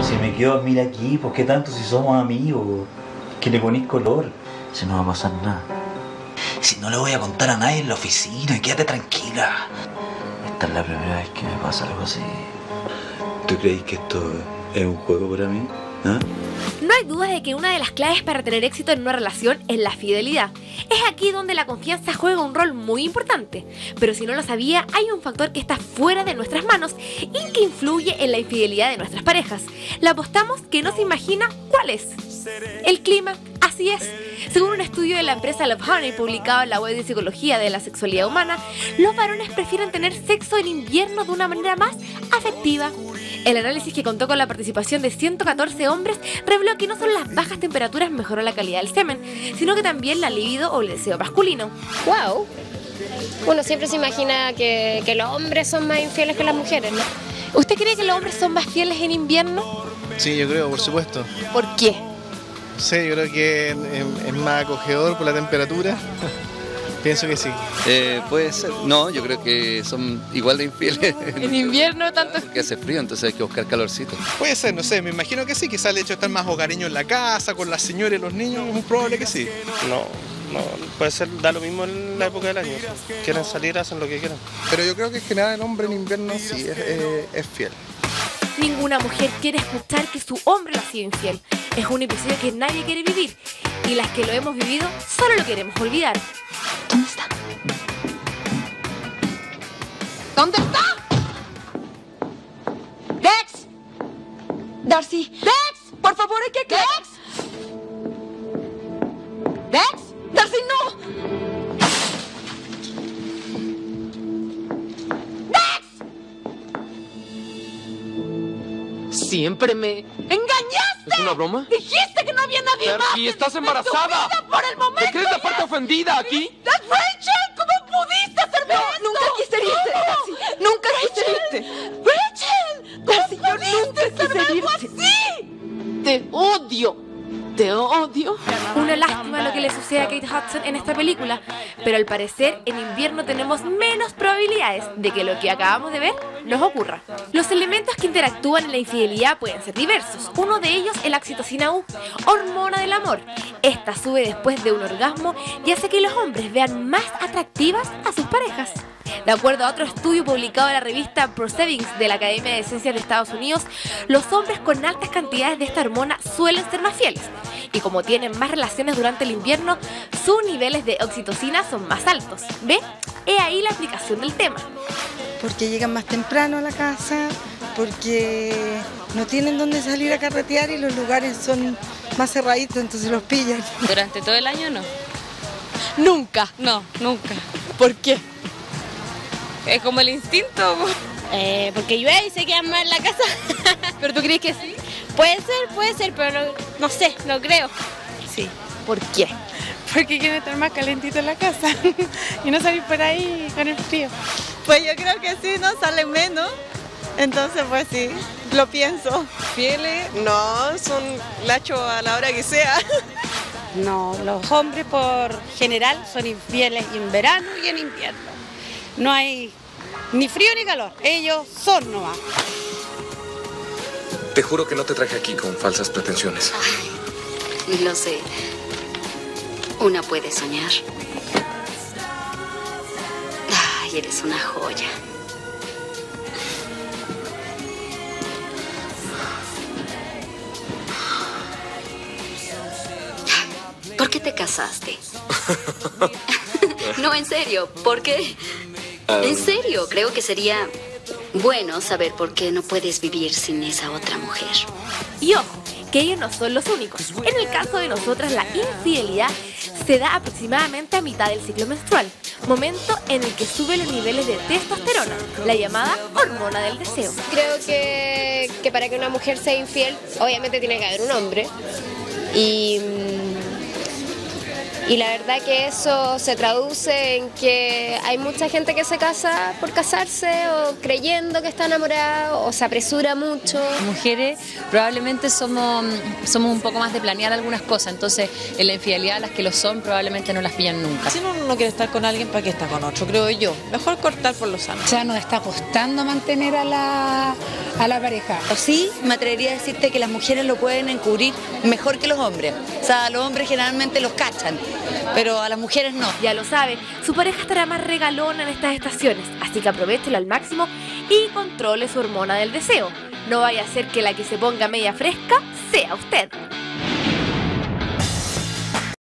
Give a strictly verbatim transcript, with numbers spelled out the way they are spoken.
Si me quedo a mirar aquí, ¿por qué tanto si somos amigos? Que le ponís color. Si no va a pasar nada. Si no le voy a contar a nadie en la oficina, quédate tranquila. Esta es la primera vez que me pasa algo así. ¿Tú crees que esto es un juego para mí? ¿Ah? No hay duda de que una de las claves para tener éxito en una relación es la fidelidad. Es aquí donde la confianza juega un rol muy importante. Pero si no lo sabía, hay un factor que está fuera de nuestras manos y que influye en la infidelidad de nuestras parejas. Le apostamos que no se imagina cuál es. El clima. Así es. Según un estudio de la empresa Love Honey publicado en la web de psicología de la sexualidad humana, los varones prefieren tener sexo en invierno de una manera más afectiva. El análisis, que contó con la participación de ciento catorce hombres, reveló que no solo las bajas temperaturas mejoran la calidad del semen, sino que también la libido o el deseo masculino. ¡Wow! Uno siempre se imagina que, que los hombres son más infieles que las mujeres, ¿no? ¿Usted cree que los hombres son más fieles en invierno? Sí, yo creo, por supuesto. ¿Por qué? Sí, yo creo que es, es más acogedor por la temperatura. Pienso que sí. Eh, puede ser. No, yo creo que son igual de infieles. En invierno tanto. Porque hace frío, entonces hay que buscar calorcito. Puede ser, no sé, me imagino que sí. Quizás el hecho de estar más hogareño en la casa, con las señoras y los niños, es muy probable que sí. No, no, puede ser, da lo mismo en la época del año. Quieren salir, hacen lo que quieran. Pero yo creo que en general el hombre en invierno sí es, es, es fiel. Ninguna mujer quiere escuchar que su hombre le ha sido infiel. Es un episodio que nadie quiere vivir. Y las que lo hemos vivido, solo lo queremos olvidar. ¿Dónde está? ¿Dónde está? ¡Dex! Darcy. ¡Dex! Por favor, hay que... ¡Dex! ¡Dex! ¡Darcy, no! Siempre me... ¡Engañaste! ¿Es una broma? Dijiste que no había nadie Darcy, más. estás embarazada. Por el momento. ¿Te crees la parte ofendida aquí? ¡Rachel! ¿Cómo pudiste hacerme no, esto? Nunca quise herirte, Darcy. Nunca quise herirte. ¡Rachel! Darcy, yo nunca quise herirte. Así? Te odio. Te odio. Una lástima lo que le sucede a Kate Hudson en esta película, pero al parecer en invierno tenemos menos probabilidades de que lo que acabamos de ver nos ocurra. Los elementos que interactúan en la infidelidad pueden ser diversos. Uno de ellos es la oxitocina U, hormona del amor. Esta sube después de un orgasmo y hace que los hombres vean más atractivas a sus parejas. De acuerdo a otro estudio publicado en la revista Proceedings de la Academia de Ciencias de Estados Unidos, los hombres con altas cantidades de esta hormona suelen ser más fieles. Y como tienen más relaciones durante el invierno, sus niveles de oxitocina son más altos. ¿Ve? He ahí la aplicación del tema. Porque llegan más temprano a la casa, porque no tienen dónde salir a carretear y los lugares son más cerraditos, entonces los pillan. Durante todo el año no. Nunca. No, nunca. ¿Por qué? Es como el instinto. Eh, porque llueve y se quedan más en la casa. ¿Pero tú crees que sí? Puede ser, puede ser, pero no, no sé, no creo. Sí. ¿Por qué? Porque quieren estar más calentito en la casa y no salir por ahí con el frío. Pues yo creo que sí, no sale menos. Entonces, pues sí, lo pienso. ¿Fieles? No, son lacho a la hora que sea. No, los hombres por general son infieles en verano y en invierno. No hay ni frío ni calor, ellos son nomás. Te juro que no te traje aquí con falsas pretensiones. Ay, lo sé. Una puede soñar. Ay, eres una joya. ¿Por qué te casaste? No, en serio, ¿por qué? En serio, creo que sería bueno saber por qué no puedes vivir sin esa otra mujer. Y ojo, que ellos no son los únicos. En el caso de nosotras, la infidelidad se da aproximadamente a mitad del ciclo menstrual, momento en el que suben los niveles de testosterona, la llamada hormona del deseo. Creo que, que para que una mujer sea infiel, obviamente tiene que haber un hombre. Y Y la verdad que eso se traduce en que hay mucha gente que se casa por casarse o creyendo que está enamorada o se apresura mucho. Las mujeres probablemente somos, somos un poco más de planear algunas cosas, entonces en la infidelidad las que lo son probablemente no las pillan nunca. Si uno no quiere estar con alguien, ¿para qué está con otro? Creo yo. Mejor cortar por lo sano. Ya nos está costando mantener a la, a la pareja. O sí, me atrevería a decirte que las mujeres lo pueden encubrir mejor que los hombres. O sea, los hombres generalmente los cachan, pero a las mujeres no. Ya lo sabe, su pareja estará más regalona en estas estaciones, así que aprovéchelo al máximo y controle su hormona del deseo. No vaya a ser que la que se ponga media fresca sea usted.